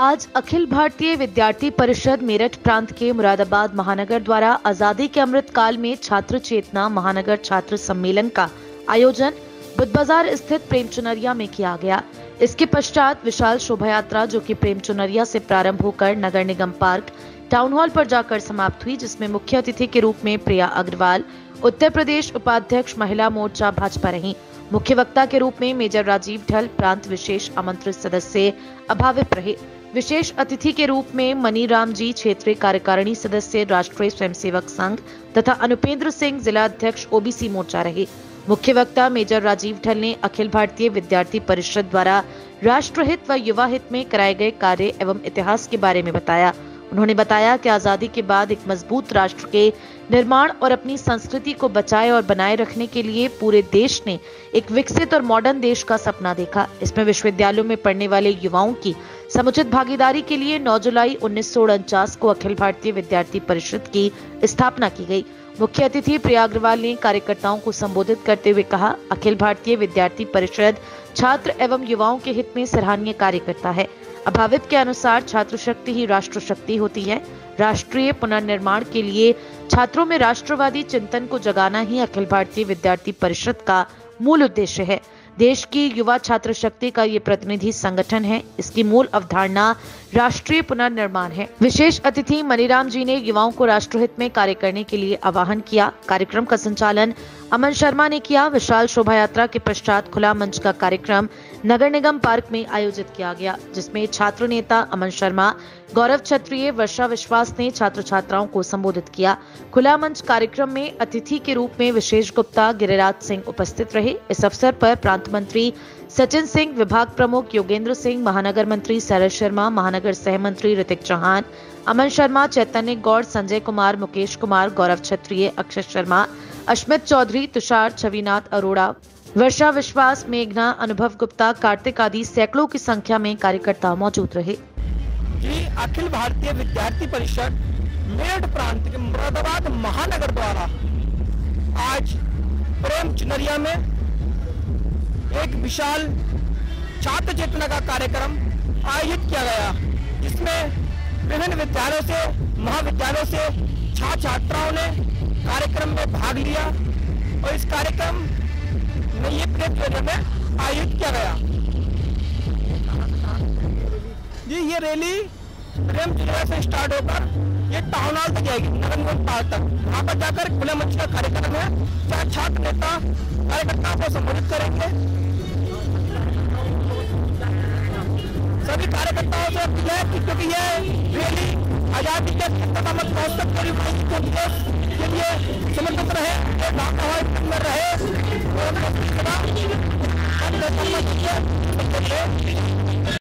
आज अखिल भारतीय विद्यार्थी परिषद मेरठ प्रांत के मुरादाबाद महानगर द्वारा आजादी के अमृत काल में छात्र चेतना महानगर छात्र सम्मेलन का आयोजन बुद्ध बाजार स्थित प्रेम चुनरिया में किया गया। इसके पश्चात विशाल शोभा यात्रा जो कि प्रेम चुनरिया से प्रारंभ होकर नगर निगम पार्क टाउन हॉल पर जाकर समाप्त हुई, जिसमें मुख्य अतिथि के रूप में प्रिया अग्रवाल उत्तर प्रदेश उपाध्यक्ष महिला मोर्चा भाजपा रही। मुख्य वक्ता के रूप में मेजर राजीव ढल प्रांत विशेष आमंत्रित सदस्य अभावित रहे। विशेष अतिथि के रूप में मनीराम जी क्षेत्रीय कार्यकारिणी सदस्य राष्ट्रीय स्वयंसेवक संघ तथा अनुपेंद्र सिंह जिला अध्यक्ष ओबीसी मोर्चा रहे। मुख्य वक्ता मेजर राजीव ढल ने अखिल भारतीय विद्यार्थी परिषद द्वारा राष्ट्रहित व युवा हित में कराए गए कार्य एवं इतिहास के बारे में बताया। उन्होंने बताया कि आजादी के बाद एक मजबूत राष्ट्र के निर्माण और अपनी संस्कृति को बचाए और बनाए रखने के लिए पूरे देश ने एक विकसित और मॉडर्न देश का सपना देखा। इसमें विश्वविद्यालयों में पढ़ने वाले युवाओं की समुचित भागीदारी के लिए 9 जुलाई 1949 को अखिल भारतीय विद्यार्थी परिषद की स्थापना की गई। मुख्य अतिथि प्रिया अग्रवाल ने कार्यकर्ताओं को संबोधित करते हुए कहा, अखिल भारतीय विद्यार्थी परिषद छात्र एवं युवाओं के हित में सराहनीय कार्य करता है। अभावित के अनुसार छात्र शक्ति ही राष्ट्र शक्ति होती है। राष्ट्रीय पुनर्निर्माण के लिए छात्रों में राष्ट्रवादी चिंतन को जगाना ही अखिल भारतीय विद्यार्थी परिषद का मूल उद्देश्य है। देश की युवा छात्र शक्ति का ये प्रतिनिधि संगठन है। इसकी मूल अवधारणा राष्ट्रीय पुनर्निर्माण है। विशेष अतिथि मनीराम जी ने युवाओं को राष्ट्रहित में कार्य करने के लिए आह्वान किया। कार्यक्रम का संचालन अमन शर्मा ने किया। विशाल शोभा यात्रा के पश्चात खुला मंच का कार्यक्रम नगर निगम पार्क में आयोजित किया गया, जिसमें छात्र नेता अमन शर्मा, गौरव क्षत्रिय, वर्षा विश्वास ने छात्र छात्राओं को संबोधित किया। खुला मंच कार्यक्रम में अतिथि के रूप में विशेष गुप्ता, गिरिराज सिंह उपस्थित रहे। इस अवसर पर प्रांत मंत्री सचिन सिंह, विभाग प्रमुख योगेंद्र सिंह, महानगर मंत्री शरद शर्मा, महानगर सह मंत्री ऋतिक चौहान, अमन शर्मा, चैतन्य गौड़, संजय कुमार, मुकेश कुमार, गौरव क्षत्रिय, अक्षय शर्मा, अश्मित चौधरी, तुषार, छविनाथ अरोड़ा, वर्षा विश्वास, मेघना, अनुभव गुप्ता, कार्तिक आदि सैकड़ों की संख्या में कार्यकर्ता मौजूद रहे। अखिल भारतीय विद्यार्थी परिषद मेरठ प्रांत के मुरादाबाद महानगर द्वारा आज प्रेम चुनरिया में एक विशाल छात्र चेतना का कार्यक्रम आयोजित किया गया, जिसमें विभिन्न विद्यालयों से, महाविद्यालयों से छात्र छात्राओं ने कार्यक्रम में भाग लिया और इस कार्यक्रम में ये प्रेम चुनरिया में आयोजित किया गया। जी, ये रैली प्रेम चुनरिया से स्टार्ट होकर ये टाउन हॉल तक जाएगी, नगर निगम पार्क तक। वहाँ पर जाकर खुले मंच का कार्यक्रम है, जहाँ छात्र नेता कार्यकर्ताओं को संबोधित करेंगे। सभी कार्यकर्ताओं से अपील है कि क्योंकि ये रैली आजादी के 70वें महोत्सव के लिए समर्पित रहे, रहे